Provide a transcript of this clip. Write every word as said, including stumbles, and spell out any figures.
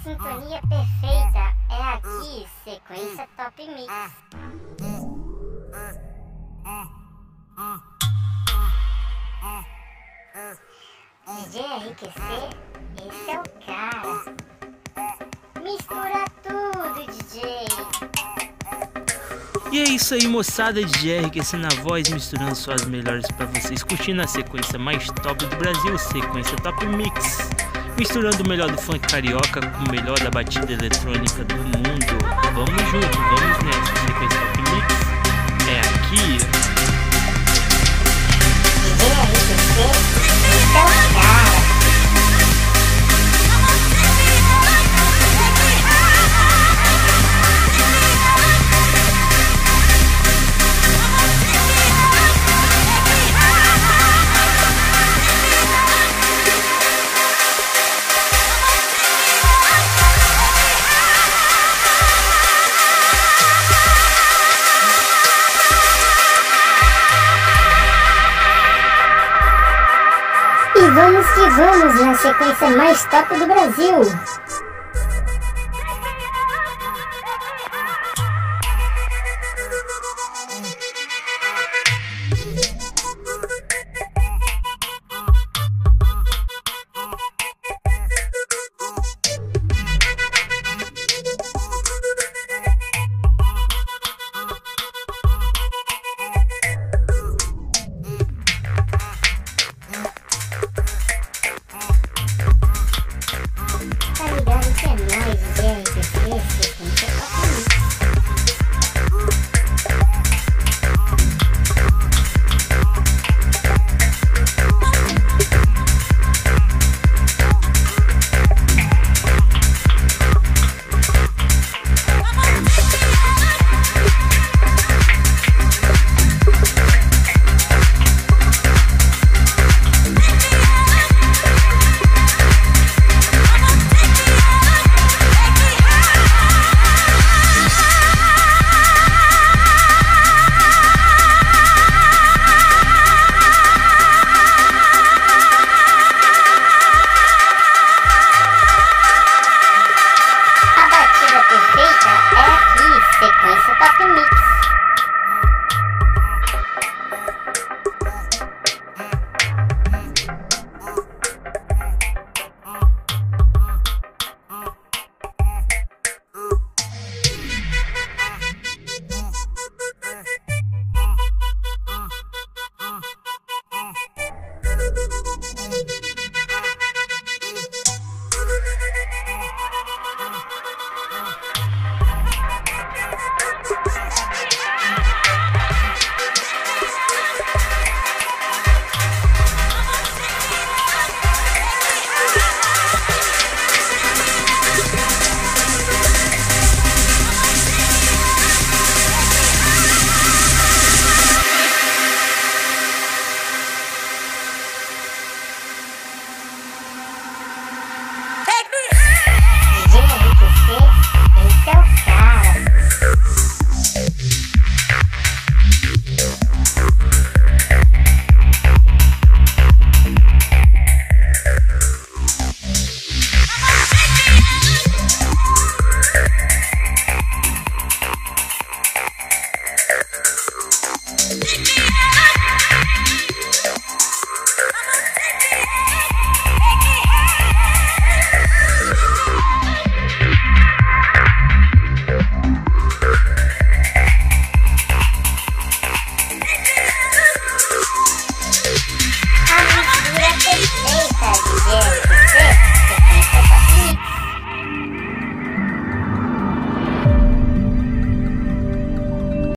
sintonia perfeita é aqui, Sequência Top Mix. D J R Q C, esse é o cara. Mistura tudo, D J. E é isso aí, moçada, D J R Q C na voz, misturando só as melhores pra vocês, curtindo a sequência mais top do Brasil, Sequência Top Mix. Misturando o melhor do funk carioca com o melhor da batida eletrônica do mundo. Vamos junto, vamos nessa. Sequência Top Mix é aqui. D J R Q C, esse é o cara. E vamos que vamos na sequência mais top do Brasil.